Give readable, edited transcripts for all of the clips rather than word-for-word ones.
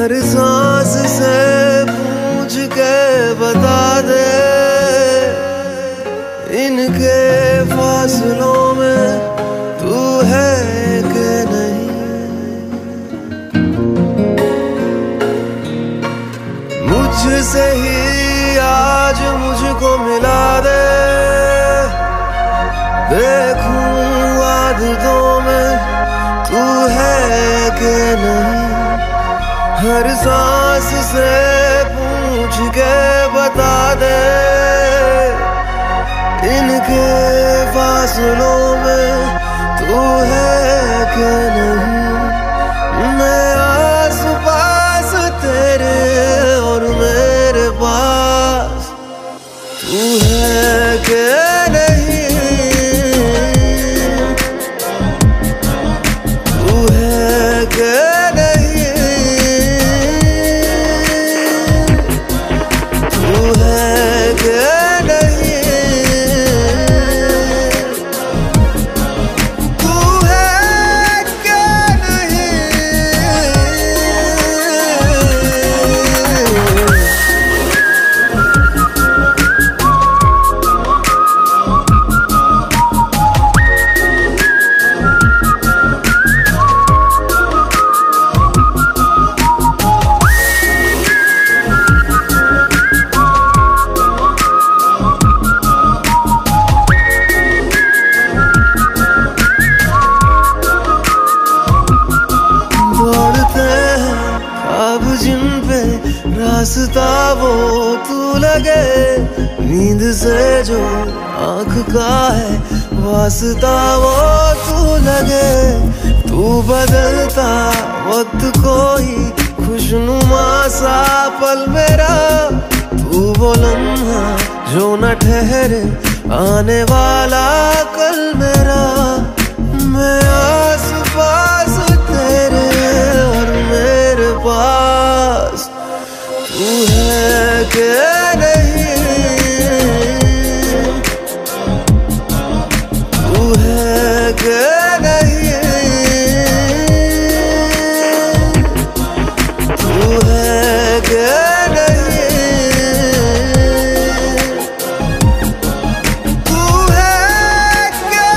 हर सांस से पूछ के बता दे, इनके फासलों में तू है कि नहीं। मुझसे ही आज मुझको मिला दे, देखूं आदतों में तू है कि नहीं। हर सांस से पूछ के बता दे, इनके फासलों में तू है कि नहीं। मैं आस पास तेरे और मेरे पास तू है कि नहीं। तू है कि जिन पे रास्ता वो तू लगे, नींद से जो आँख का है वास्ता वो तू लगे। तू बदलता वक्त कोई खुशनुमा सा पल मेरा, तू वो लम्हा जो न ठहरे आने वाला कल मेरा। मैं आस पास तेरे और मेरे पास तू है कि नहीं। तू है कि नहीं। तू है कि नहीं। तू है कि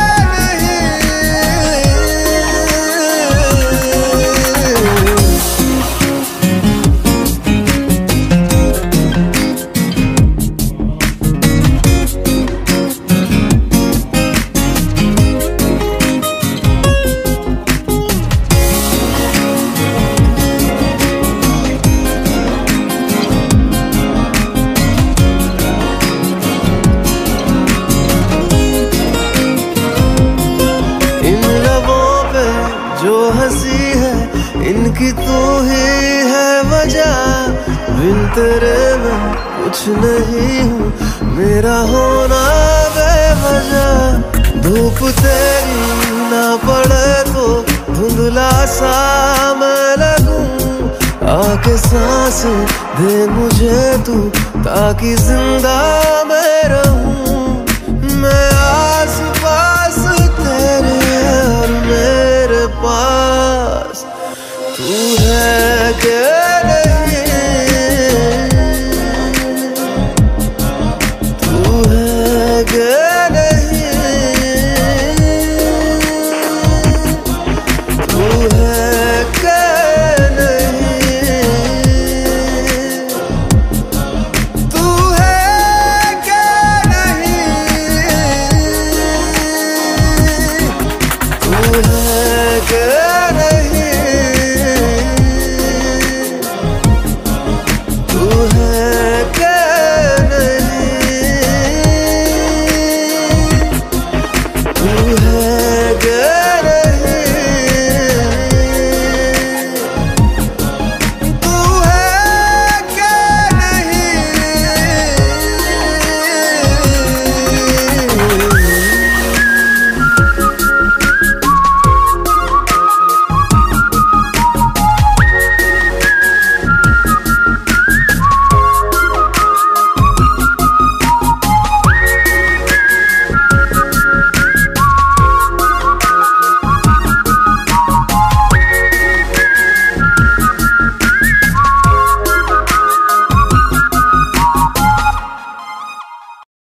जो हंसी है इनकी तू ही है वजह। बिन तेरे मैं कुछ नहीं हूँ, मेरा होना बेवजह। धूप तेरी ना पड़े तो धुंधला सा मैं लगूं, आके सांस दे मुझे तू ताकि जिंदा मैं रहूं। मैं